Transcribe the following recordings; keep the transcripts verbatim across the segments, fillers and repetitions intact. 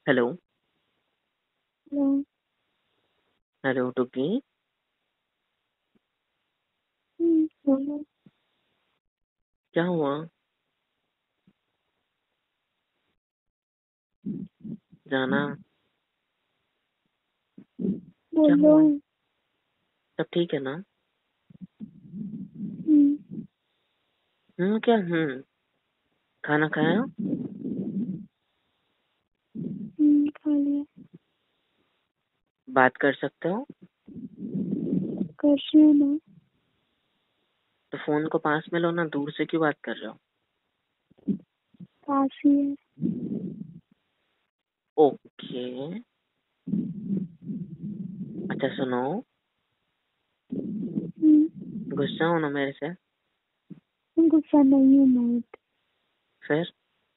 Hello. Hello. Hello टुकी। हम्म, बोलो। क्या हुआ? जाना। क्या बोलो। हुआ? सब ठीक है ना? हम्म, हम्म क्या हम्म खाना खाया? हम्म, खा लिया। बात कर सकते हो? कर रही हूँ ना। तो फोन को पास में लो ना, दूर से क्यों बात कर रहे हो? पास ही है। ओके। अच्छा सुनो, हम्म, गुस्सा हो ना मेरे से? गुस्सा नहीं हूँ मैं। फिर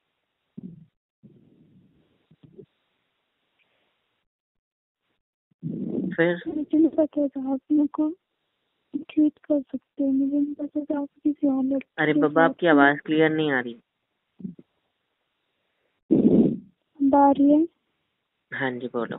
फिर मुझे नहीं पता था आप मेरे को ट्रीट कर सकते हो। मुझे नहीं पता था आप किसी और लड़की अरे के बाबा, साथ आपकी में। आवाज क्लियर नहीं आ रही। अब आ रही है। हाँ जी बोलो।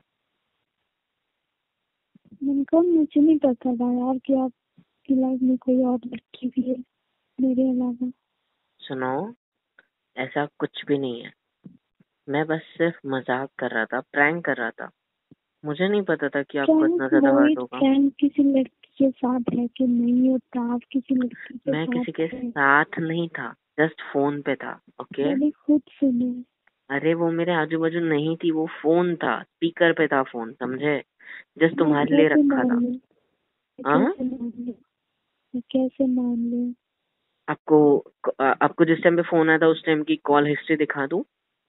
मैंने कहा मुझे नहीं पता था यार कि आपकी लाइफ में कोई और लड़की भी है मेरे अलावा। सुनो, ऐसा कुछ भी नहीं है। मैं बस सिर्फ मजाक कर रहा था, प्रैंक कर रहा था। मुझे नहीं पता था कि आपको इतना फ्रैंक ज्यादा हर्ट वही होगा। फ्रैंक किसी लड़की के साथ है कि नहीं होता। आप किसी लड़की के मैं किसी के साथ है। साथ नहीं था, जस्ट फोन पे था। ओके। मैंने खुद सुना। अरे वो मेरे आजू बाजू नहीं थी, वो फोन था, स्पीकर पे था फोन, समझे? जस्ट मैं तुम्हारे लिए कैसे रखा मान था। लूं? मैं हाँ। कैसे मान लूं? मैं कैसे मान लूं? आपको आपको जिस टाइम पे फोन आया था उस टाइम की कॉल हिस्ट्री दिखा दूं?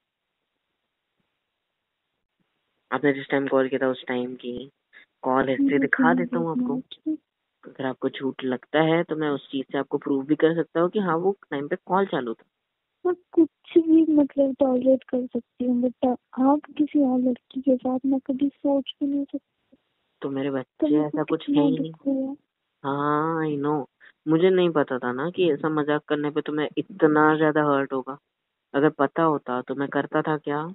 आपने जिस टाइम कॉल किया था उस टाइम की कॉल हिस्ट्री मुझे दिखा नहीं देता हूँ देखना आपको। है। अगर आपको झूठ लगता है तो मैं उस चीज से आपको प्रूव भी कर सकता हूँ कि हाँ वो टाइम पे कॉल चालू था। मैं कुछ भी मतलब टॉलरेट कर सकती हूँ, बट आप किसी और लड़की के साथ मैं कभी सोच भी नहीं सकती। तो मेरे तो बच्चे मेरे को ऐसा कुछ है कितना ही नहीं। दुख हुआ। हाँ आई नो। मुझे नहीं पता था ना कि ऐसा मजाक करने पे तुम्हें इतना ज्यादा हर्ट होगा। अगर पता होता तो मैं करता था क्या?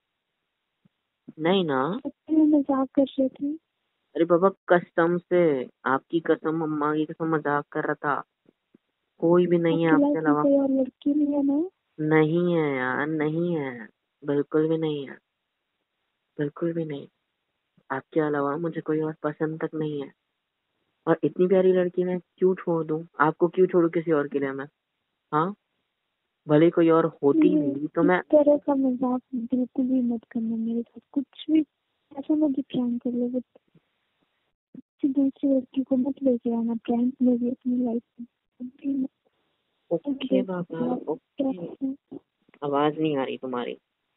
नहीं ना। सच्ची में मजाक कर रहे थे। अरे बाबा कसम से, आपकी कसम, अम्मा की कसम, मजाक कर रहा था। कोई भी नहीं है आपकी आपके लाइफ में अलावा। कोई और लड़की नहीं है ना? नहीं है यार, नहीं है। बिल्कुल भी नहीं है। बिल्कुल भी नहीं। आपके अलावा मुझे कोई और पसंद तक नहीं है। और इतनी प्यारी लड़की मैं क्यों छोड़ दूं? आपको क्यों छोड़ू किसी और के लिए मैं? हाँ। भले कोई और होती ये भी तो इस मैं। तरह का मजाक बिल्कुल भी मत करना मेरे साथ। कुछ भी ऐसा मत प्रैंक कर लो, बट किसी दूसरी लड़की को मत लेके आना प्रैंक में भी अपनी लाइफ में। कभी मत। अब ओके बाबा, देखो आप क्या ओके। करना। आवाज नहीं आ रही तुम्हारी।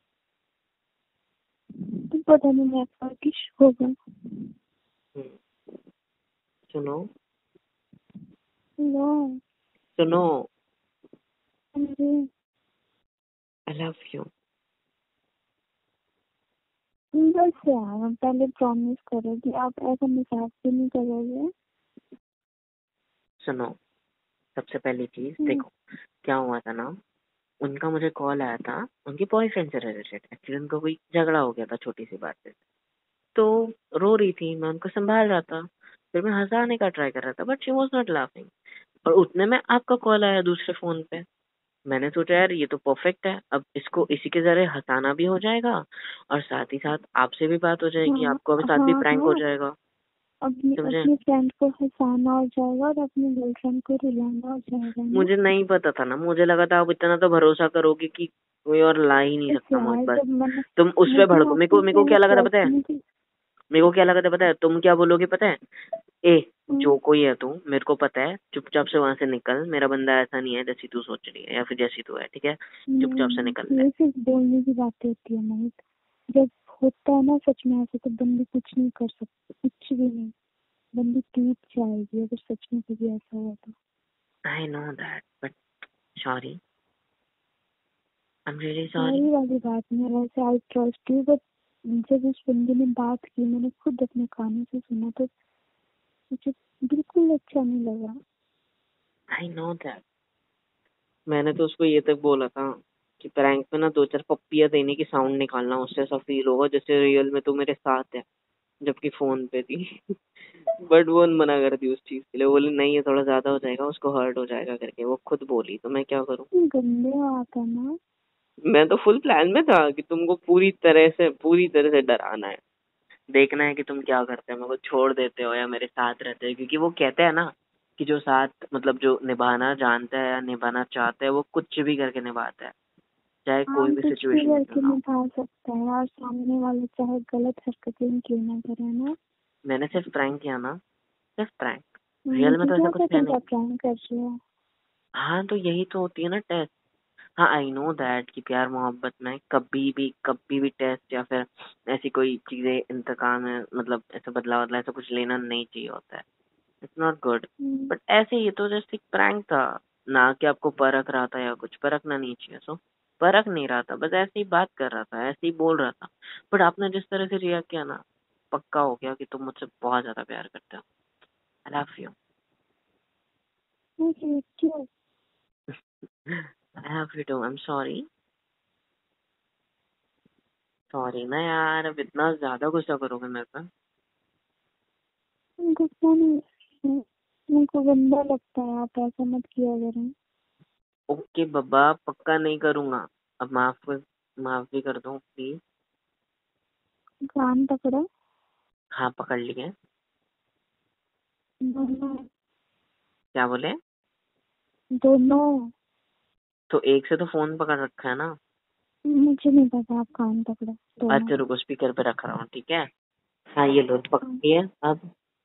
तो पता नहीं नेटवर्क इशू होगा। हम्म, सुनो। नो। सुनो। अरे आई लव यू। बस यार पहले प्रॉमिस करो कि आप ऐसा मजाक भी नहीं करोगे। सुनो, सबसे पहली चीज हम्म, देखो, क्या हुआ था ना, उनका मुझे कॉल आया था उनके बॉयफ्रेंड से रिलेटेड। एक्चुअली उनका कोई झगड़ा हो गया था छोटी सी बात पे। तो रो रही थी, मैं उनको संभाल रहा था। फिर मैं हंसाने का ट्राई कर रहा था but she was not laughing. और उतने में आपका कॉल आया दूसरे फोन पे। मैंने सोचा यार ये तो परफेक्ट है, अब इसको इसी के जरिए हंसाना भी हो जाएगा और साथ ही साथ आपसे भी बात हो जाएगी, हाँ आपको भी साथ भी हाँ प्रैंक हो हाँ। जाएगा। अपने समझे? अपने फ्रेंड को हंसाना हो जाएगा और अपने गर्लफ्रेंड को रुलाना हो जाएगा ना। मुझे नहीं पता था ना, मुझे लगा था आप इतना तो भरोसा करोगे कि कोई और ला ही नहीं बस सकता मुझ यार पर। जब मैंने तुम उस पे मुझे भड़को। मेरे को आपके मेरे को पहले क्या लगा था पता ट्रस्ट है? नहीं थी। मेरे को क्या लगा था पता है? तुम क्या बोलोगे पता है? ए, हम्म, जो कोई है तू, मेरे को पता है, चुपचाप से वहां से निकल। मेरा बंदा ऐसा नहीं है जैसी तू सोच रही है या फिर जैसी तू है, ठीक है? चुपचाप से निकल नहीं ले। ये सिर्फ बोलने की बातें होती है मोहित। जब होता है ना सच में ऐसा तो बंदी कुछ नहीं कर सकती, कुछ भी नहीं। बंदी टूट जाएगी अगर सच में कभी ऐसा हुआ तो। I know that but sorry, I am really sorry. सारी वाली बात नहीं है, वैसे आई ट्रस्ट यू, बट जब उस बंदी ने बात की मैंने खुद अपने कानों से सुना तो मुझे बिल्कुल अच्छा नहीं लगा। I know that. मैंने तो उसको ये तक बोला था कि प्रैंक में ना दो चार पप्पियां देने की साउंड निकालना, उससे ऐसा फील होगा जैसे रियल में तो मेरे साथ है, जबकि फोन पे थी। बट वो मना कर दी उस चीज के लिए, बोली नहीं ये थोड़ा ज्यादा हो जाएगा, उसको हर्ट हो जाएगा करके, वो खुद बोली, तो मैं क्या करूँ। गंदे बात है ना। मैं तो फुल प्लान में था कि तुमको पूरी तरह से पूरी तरह से डराना है, देखना है कि तुम क्या करते हो, मेरे को छोड़ देते हो या मेरे साथ रहते हो, क्योंकि वो कहते हैं ना कि जो साथ मतलब जो निभाना जानता है या निभाना चाहता है वो कुछ भी करके निभाता है, चाहे कोई हम भी कुछ भी सिचुएशन में करके क्यों ना हो। निभा सकते हैं और सामने वाले चाहे गलत हरकतें क्यों ना करे ना। मैंने सिर्फ प्रैंक किया ना, सिर्फ प्रैंक, रियल में मुझे तो ऐसा क्या कुछ पता है तुम नहीं। क्या प्रैंक कर रहे हो। हाँ तो यही तो होती है ना टेस्ट। हाँ आई नो दैट कि प्यार मोहब्बत में कभी भी कभी भी टेस्ट या फिर ऐसी कोई चीजें इंतकाम है, मतलब ऐसा बदला बदला ऐसा कुछ लेना नहीं चाहिए होता है, it's not good. Hmm, but ऐसे ही तो जैसे एक प्रैंक था, ना कि आपको परख रहा था या कुछ, परखना नहीं चाहिए, सो परख नहीं रहा था, बस ऐसे ही बात कर रहा था, ऐसे ही बोल रहा था। बट आपने जिस तरह से रिएक्ट किया ना, पक्का हो गया कि तुम मुझसे बहुत ज्यादा प्यार करते हो। I love you. मुझे क्यों। I love you too, I am sorry. Sorry ना यार, अब इतना ज्यादा गुस्सा करोगे मेरे पे। गुस्सा नहीं, मुझको गंदा लगता है, आप ऐसा मत किया करें। ओके बाबा, पक्का नहीं करूंगा। अब माफ माफ भी कर दो प्लीज। कान पकड़ो। हाँ पकड़ लिए। दोनों। क्या बोले। दोनों। तो एक से तो फोन पकड़ रखा है ना। मुझे नहीं पता, आप कान पकड़ो दोनों। अच्छा रुको, स्पीकर पे रख रहा हूँ, ठीक है। हाँ ये लो, तो पकड़ लिया अब।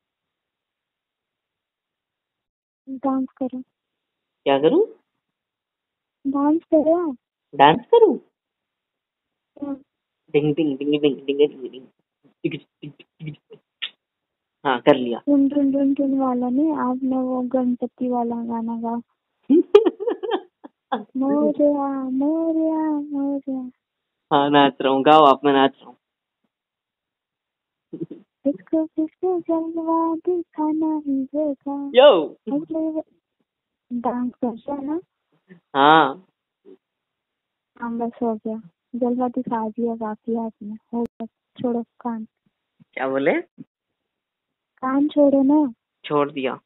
डांस करो। क्या करूँ। डांस करो। डांस करूँ। हाँ, डिंग डिंग डिंग डिंग डिंग डिंग डिंग टिक टिक टिक टिक टिक। हाँ कर लिया। टुन टुन टुन टुन वाला नहीं, आपने वो गणपति वाला गाना गा। मोरया मोरया मोरया। हाँ नाच रहा हूँ, गाओ आप, मैं नाच रहा हूँ। इसको किसको जलवा दिखाना ही होगा। यो। अगले डांस कर रहा है ना। हाँ हाँ बस हो गया, जलवा दिखा दिया बाकी आपने, हो गया। छोड़ो कान। क्या बोले। कान छोड़ो ना। छोड़ दिया।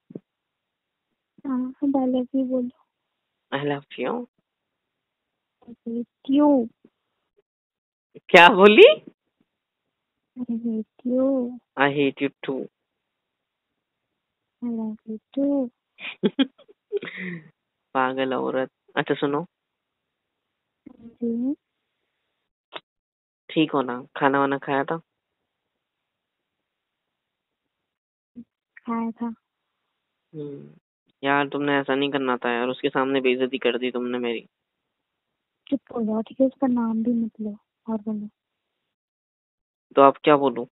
हाँ डायलॉग भी बोलो। I love you. क्यों। क्या बोली। अरे क्यों। I hate you too. I love you too. पागल औरत। अच्छा सुनो, जी। ठीक हो ना, खाना वाना खाया था। खाया था। हम्म। यार तुमने ऐसा नहीं करना था यार, उसके सामने बेइज्जती कर दी तुमने मेरी। चुप हो जाओ ठीक है, उसका नाम भी मत लो। और बोलो। तो आप क्या बोलूं।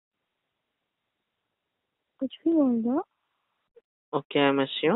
कुछ भी बोल दो। Okay I miss you.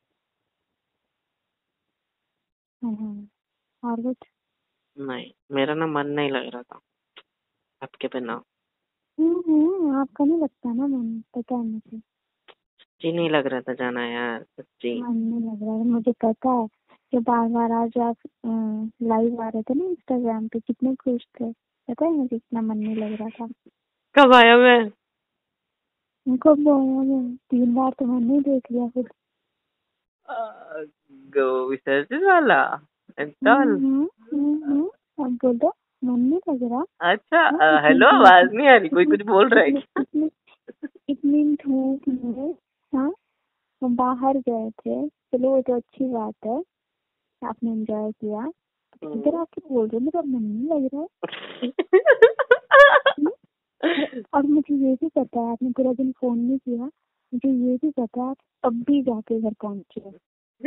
हाँ हाँ, और कुछ। नहीं, मेरा ना मन नहीं लग रहा था आपके बिना। हम्म हम्म, आपका नहीं लगता ना मन, पता है मुझे। सच्ची नहीं लग रहा था जाना यार, सच्ची। मन नहीं लग रहा है मुझे, पता है। कि बार बार आज आप लाइव आ रहे थे ना इंस्टाग्राम पे, कितने खुश थे। पता है मुझे इतना मन नहीं लग रहा था। कब आया मैं। उनको बोला तीन बार तो मैंने ही देख लिया फिर। आ, गो विसर्जन वाला हम्म इंस्टॉल। हम्म हम्म हम्म, अब बोलो। मन नहीं लग रहा। अच्छा हाँ, अ, इतनी हेलो, धूप। आवाज नहीं आ रही, कोई इतनी कुछ बोल रहा है इतनी क्या? इतनी इतनी धूप में। हाँ, हम बाहर गए थे, चलो वो तो अच्छी बात है, आपने एंजॉय किया। इधर आके बोल रहे हो मेरा मन नहीं लग रहा है। हम्म, और, और मुझे ये भी पता है आपने पूरा दिन फोन नहीं किया। मुझे ये भी पता है आप अब भी जाके घर पहुंचे हो।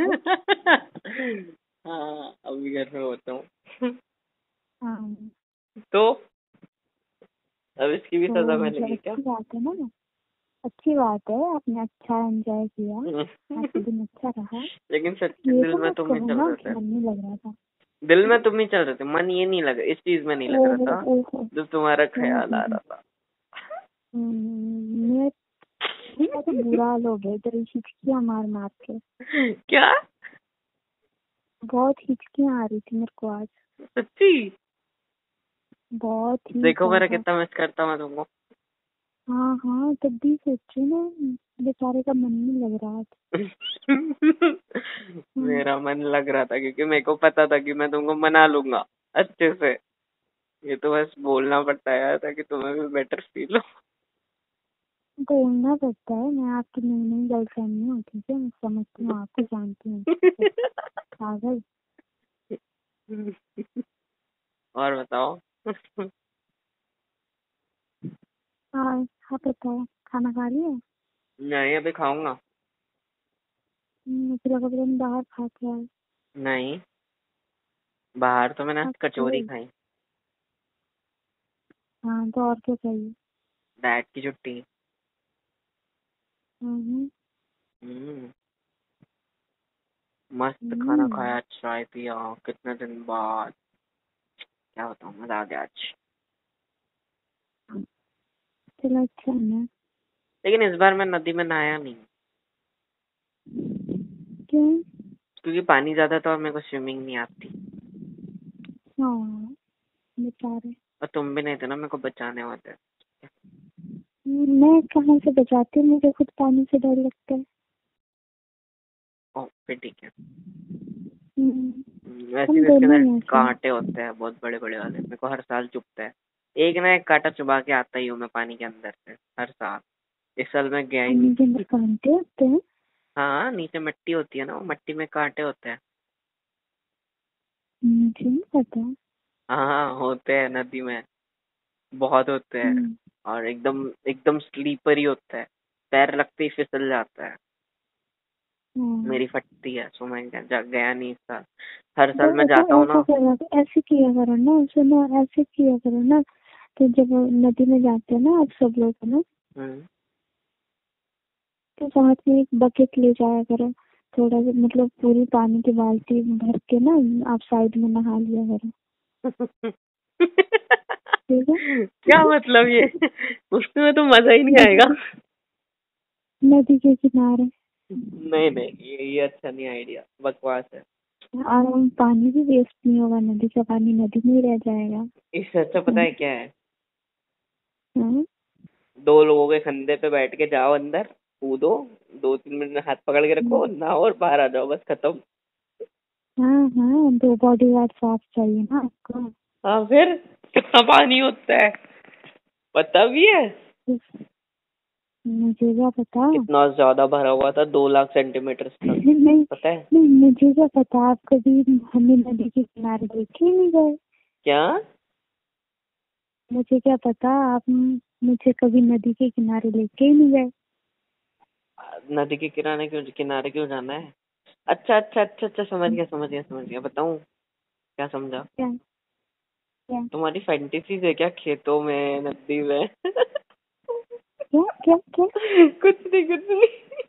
हाँ अभी घर में होता हूँ। हाँ, तो अब इसकी भी सजा तो मिलेगी मतलब क्या? अच्छी बात है ना। अच्छी बात है, आपने अच्छा एंजॉय किया। आपका दिन अच्छा रहा। लेकिन सच्ची ये दिल तो में मत तुम ही कहो चल ना रहे कि थे। मन नहीं लग रहा था। दिल में तुम ही चल रहे थे, मन ये नहीं लगा, इस चीज में नहीं लग रहा ओहो था ओहो। जब तुम्हारा हम्म, ख्याल आ हम्म, रहा था। हम्म, मैं मेरा तो बुरा हाल हो गया इधर, हिचकियां मार मार के। क्या। बहुत हिचकियां आ रही थी मेरे को आज, सच्ची? बहुत ही देखो मेरा ज्यादा। कितना मिस करता मैं तुमको। हाँ हाँ, तब भी सोचो ना, बेचारे का मन नहीं लग रहा था। हम्म, मेरा मन लग रहा था क्योंकि मेरे को पता था कि मैं तुमको मना लूंगा अच्छे से। ये तो बस बोलना पड़ता है यार ताकि तुम्हें भी बेटर फील हो। बोलना पड़ता है, मैं आपकी नई नई गर्लफ्रेंड नहीं हूँ, ठीक है, मैं समझती हूँ, आपको जानती हूँ। पागल। और बताओ। हाँ, आप बताओ, खाना खा लिया? नहीं अभी खाऊंगा। मुझे लगा पता नहीं बाहर खा के आए। नहीं बाहर तो मैंने आज ओके। कचौरी खाई। हाँ, तो और क्या चाहिए? डैड की छुट्टी। हम्म, हम्म, मस्त खाना हम्म, खाया चाय पिया कितने दिन बाद। क्या बताऊँ मजा आ गया आज। चलो अच्छा है ना। लेकिन इस बार मैं नदी में नहाया नहीं क्यों? क्योंकि पानी ज्यादा था और मेरे को स्विमिंग नहीं आती। हाँ, बेचारे। और तुम भी नहीं थे ना मेरे को बचाने वाले। मैं कहाँ से बचाती हूँ, मुझे खुद पानी से डर लगता है। ओ फिर ठीक है। हम्म, वैसे हम भी इसके दोनों अंदर ही ऐसे हैं। कांटे होते हैं बहुत बड़े बड़े वाले मेरे को हर साल चुभता है। एक ना एक कांटा चुभा के आता ही हूँ मैं पानी के अंदर से हर साल। इस साल मैं गया ही नहीं। पानी के अंदर कांटे होते हैं? हाँ नीचे मिट्टी होती है ना वो मिट्टी में कांटे होते हैं। मुझे नहीं पता। हाँ हाँ होते हैं नदी में। बहुत होते हैं। हम्म, और एकदम एकदम स्लीपरी होता है। पैर लगते ही फिसल जाता है। हाँ। मेरी फटती है सो मैं गया गया नहीं इस साल। हर साल मैं तो, तो जाता हूँ ऐसा ना। करो, ऐसे किया करो ना, सुनो, ऐसे किया करो ना। तो जब नदी में जाते हैं ना आप सब लोग, है ना, हम्म, तो साथ में एक बकेट ले जाया करो। थोड़ा सा मतलब पूरी पानी की बाल्टी भर के ना, आप साइड में नहा लिया करो। ठीक है। क्या मतलब ये उसमें तो मजा ही नहीं आएगा। नदी नदी के किनारे। नहीं नहीं ये ये अच्छा नहीं आइडिया बकवास है। और पानी भी वेस्ट नहीं होगा, नदी का पानी नदी में ही रह जाएगा। इससे अच्छा पता है क्या है। हाँ दो लोगों के कंधे पे बैठ के जाओ अंदर कूदो। दो तीन मिनट हाथ पकड़ के रखो नहाओ और बाहर आ जाओ बस खत्म। हाँ हाँ, दो बॉडी गार्ड साफ चाहिए ना आपको। हाँ फिर कितना पानी होता है पता भी है। मुझे क्या पता। कितना ज्यादा भरा हुआ था दो लाख सेंटीमीटर तक। नहीं पता है नहीं, मुझे क्या पता, आप कभी हमें नदी के किनारे देखे ही नहीं गए। क्या। मुझे क्या पता, आप मुझे कभी नदी के किनारे लेके ही नहीं गए। नदी के किनारे क्यों किनारे क्यों जाना है। अच्छा अच्छा अच्छा अच्छा समझ गया समझ गया समझ गया बताऊं क्या समझा। क्या? क्या? तुम्हारी फैंटेसीज है क्या खेतों में नदी में। क्या? क्या? क्या? कुछ नहीं कुछ नहीं।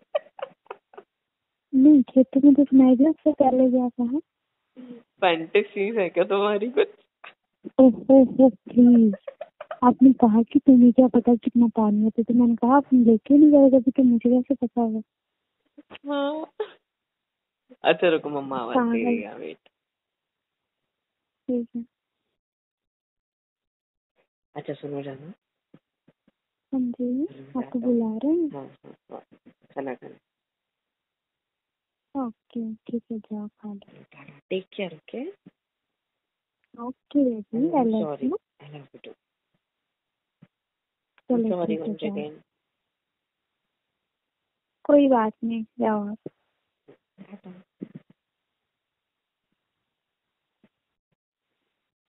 नहीं, खेतों में तो सुनाई दिया, उससे पहले गया था। फैंटेसीज है क्या तुम्हारी कुछ। ओहो हो, प्लीज। आपने कहा कि तुम्हें क्या पता कितना पानी है, तो, तो मैंने कहा आप लेके नहीं गए कभी, तो मुझे कैसे पता होगा। हाँ अच्छा रुको मम्मा आवाज दे पागल। रही है वेट। ठीक है। अच्छा सुनो जाना। हाँ जी, मैं आपको जाता हूँ। बुला रहे हैं। हाँ हाँ हाँ खाना खाना। ओके, ठीक है, जाओ खा लो। Take care okay. Okay baby, I love sorry you. I love you too. चलो सॉरी ठीक है, वंस जाओ। अगेन। कोई बात नहीं, जाओ आप।